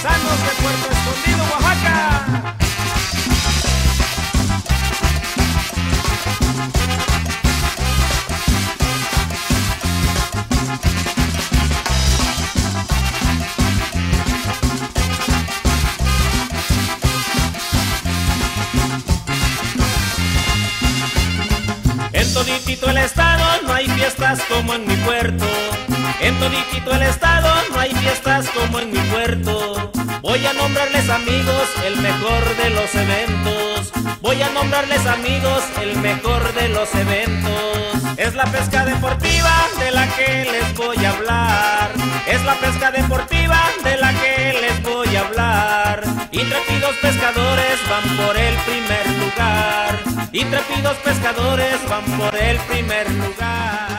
paisanos de Puerto Escondido, Oaxaca. En toditito el estado no hay fiestas como en mi puerto. En toditito el estado no hay fiestas como en mi puerto. Voy a nombrarles amigos el mejor de los eventos. Voy a nombrarles amigos el mejor de los eventos. Es la pesca deportiva de la que les voy a hablar. Es la pesca deportiva de la que les voy a hablar. Intrépidos pescadores van por el primer lugar. Intrépidos pescadores van por el primer lugar.